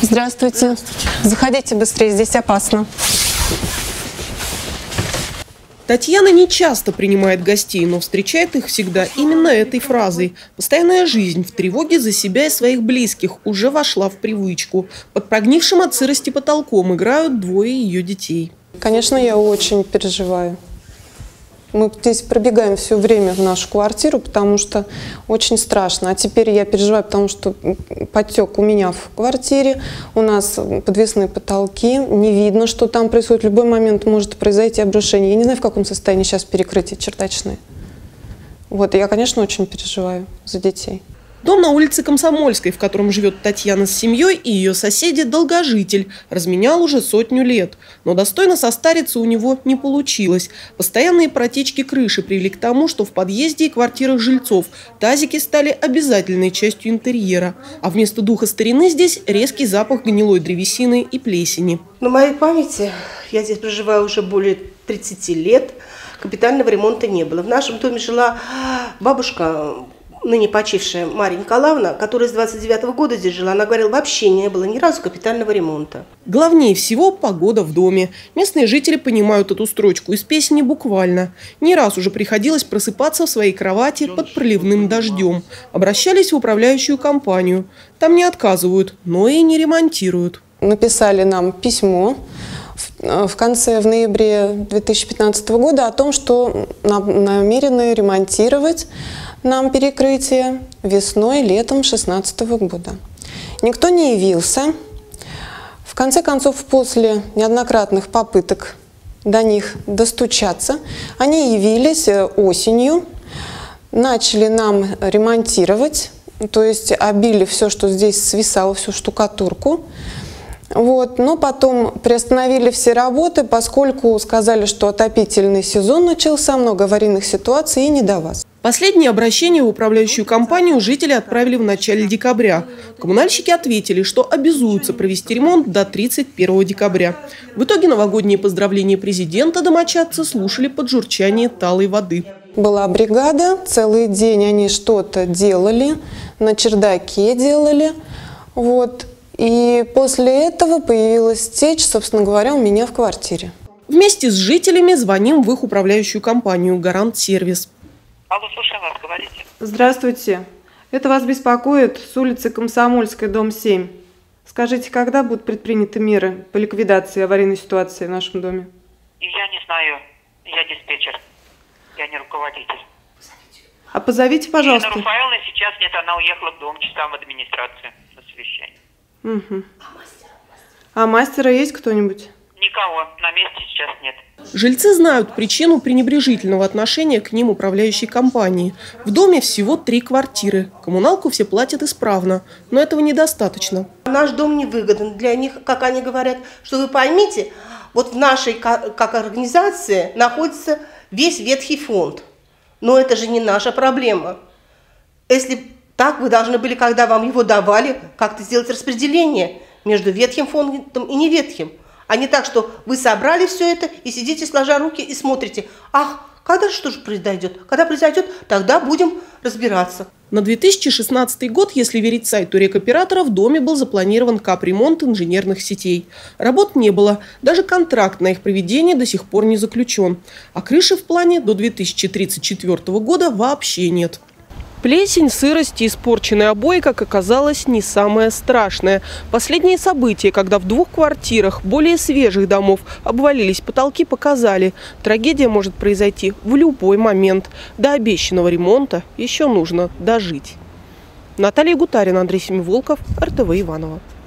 Здравствуйте. Заходите быстрее, здесь опасно. Татьяна не часто принимает гостей, но встречает их всегда именно этой фразой. Постоянная жизнь в тревоге за себя и своих близких уже вошла в привычку. Под прогнившим от сырости потолком играют двое ее детей. Конечно, я очень переживаю. Мы здесь пробегаем все время в нашу квартиру, потому что очень страшно. А теперь я переживаю, потому что потек у меня в квартире, у нас подвесные потолки, не видно, что там происходит. В любой момент может произойти обрушение. Я не знаю, в каком состоянии сейчас перекрытие чердачное. Вот, я, конечно, очень переживаю за детей. Дом на улице Комсомольской, в котором живет Татьяна с семьей, и ее соседи, долгожитель, разменял уже 100 лет. Но достойно состариться у него не получилось. Постоянные протечки крыши привели к тому, что в подъезде и квартирах жильцов тазики стали обязательной частью интерьера. А вместо духа старины здесь резкий запах гнилой древесины и плесени. На моей памяти, я здесь проживаю уже более 30 лет, капитального ремонта не было. В нашем доме жила бабушка, ныне почившая Марья Николаевна, которая с 29-го года здесь жила. Она говорила, вообще не было ни разу капитального ремонта. Главнее всего погода в доме. Местные жители понимают эту строчку из песни буквально. Не раз уже приходилось просыпаться в своей кровати под проливным дождем. Обращались в управляющую компанию. Там не отказывают, но и не ремонтируют. Написали нам письмо в ноябре 2015 года о том, что намерены ремонтировать нам перекрытие весной, летом 2016 года. Никто не явился. В конце концов, после неоднократных попыток до них достучаться, они явились осенью, начали нам ремонтировать, то есть обили все, что здесь свисало, всю штукатурку. Вот. Но потом приостановили все работы, поскольку сказали, что отопительный сезон начался, много аварийных ситуаций и не до вас. Последнее обращение в управляющую компанию жители отправили в начале декабря. Коммунальщики ответили, что обязуются провести ремонт до 31 декабря. В итоге новогодние поздравления президента домочадцы слушали под журчание талой воды. Была бригада, целый день они что-то делали, на чердаке делали. Вот. И после этого появилась течь, собственно говоря, у меня в квартире. Вместе с жителями звоним в их управляющую компанию «Гарант Сервис». Алло, слушаем вас, говорите. Здравствуйте. Это вас беспокоит с улицы Комсомольской, дом 7. Скажите, когда будут предприняты меры по ликвидации аварийной ситуации в нашем доме? Я не знаю. Я диспетчер. Я не руководитель. А позовите, пожалуйста. Ирина Рафаэловна сейчас нет, она уехала к 2 часам в администрацию на совещание. Угу. А мастера есть кто-нибудь? Никого. На месте сейчас нет. Жильцы знают причину пренебрежительного отношения к ним управляющей компании. В доме всего 3 квартиры. Коммуналку все платят исправно, но этого недостаточно. Наш дом невыгоден для них, как они говорят, что вы поймите, вот в нашей как организации находится весь ветхий фонд. Но это же не наша проблема. Если так, вы должны были, когда вам его давали, как-то сделать распределение между ветхим фондом и неветхим. А не так, что вы собрали все это и сидите, сложа руки, и смотрите. Ах, когда же что же произойдет? Когда произойдет, тогда будем разбираться. На 2016 год, если верить сайту рекоператора, в доме был запланирован капремонт инженерных сетей. Работ не было, даже контракт на их проведение до сих пор не заключен. А крыши в плане до 2034 года вообще нет. Плесень, сырость и испорченные обои, как оказалось, не самое страшное. Последние события, когда в 2 квартирах более свежих домов обвалились потолки, показали, трагедия может произойти в любой момент. До обещанного ремонта еще нужно дожить. Наталья Гутарина, Андрей Семиволков, РТВ Иваново.